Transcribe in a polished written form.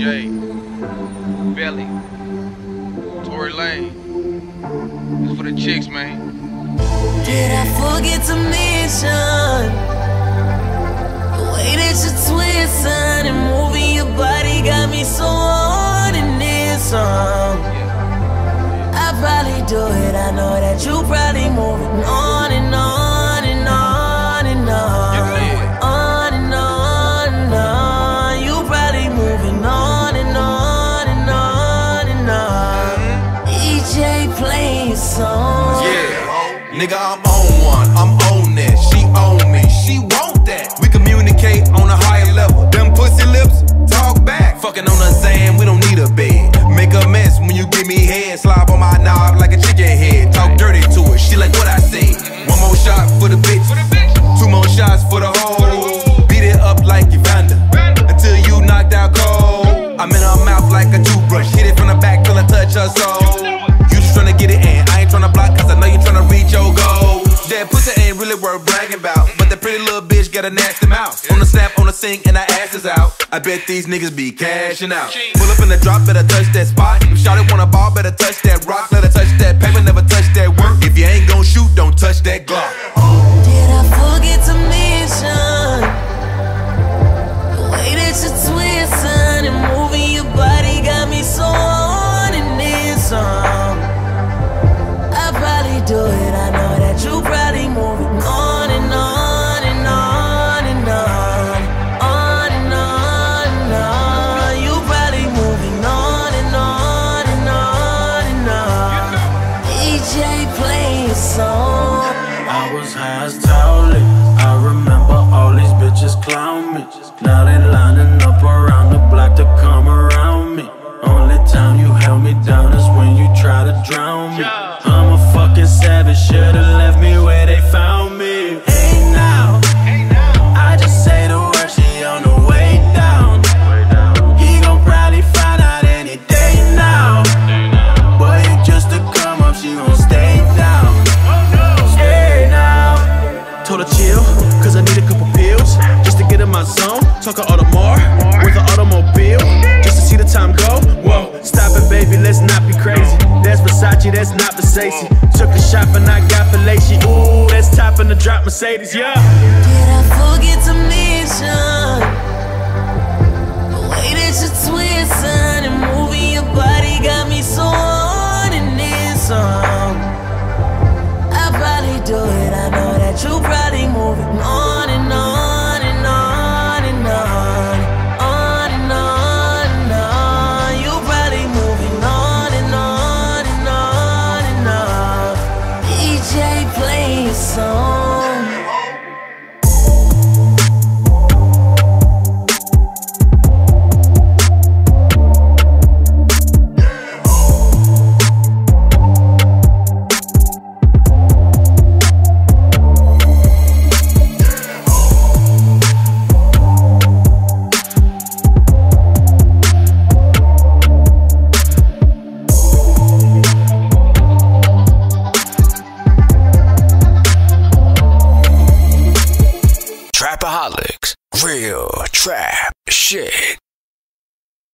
Jay, Belly, Tory Lane. It's for the chicks, man. Did I forget to mention the way that you twist and moving your body got me so on in this song? I probably do it, I know that you probably moving on and on and on and on. On and on and on. You probably moving on and on and on and on. EJ playing songs. Nigga, I'm on one, I'm on that. She on me, she want that. We communicate on a higher level. Them pussy lips, talk back. Fucking on the sand, we don't need a bed. Make a mess when you give me head. Slob on my knob like a chicken head. Talk dirty to her, she like what I say. One more shot for the bitch, two more shots for the hoe. Beat it up like Evander, until you knocked out cold. I'm in her mouth like a toothbrush. Hit it from the back till I touch her soul. You just tryna get it in, I ain't tryna block, cause I know you tryna reach your goal. That pussy ain't really worth bragging about, but that pretty little bitch got a nasty mouth. On the snap, on the sink, and her ass is out. I bet these niggas be cashing out. Pull up in the drop, better touch that spot. If shawty want a ball, better touch that rock. Let her touch that paper, never touch that work. If you ain't gon' shoot, don't touch that Glock. Did I forget to mention the way that you twist and moving your body got me so on in this song? I probably do it, I know that you probably moving on and on and on and on. On and on and on. You probably moving on and on and on and on. EJ playing song. I was high as Towley. I remember all these bitches clown me. Now they lining up around the block to come around me. Only time you held me down is when you try to drown me. I'm a fucking savage, should've left me where they found me. Hey now, I just say the word, she on the way down. He gon' probably find out any day now. Boy, you just to come up, she gon' stay down. Stay now. Told her chill, cause I need a couple pills just to get in my zone. Talking Audemars with an automobile, just to see the time go. Whoa, stop it, baby, let's not be crazy. That's Versace, that's not Versace. Took a shot and I got Falaci. Ooh, that's topping the drop Mercedes, yeah. Did I forget to mention the way that you twist and moving your body got me so on in this song? I probably do it, I know that you probably moving on and on and on and on. On and on and on. You probably moving on and on and on and on. EJ playing song. Trapaholics, real trap shit.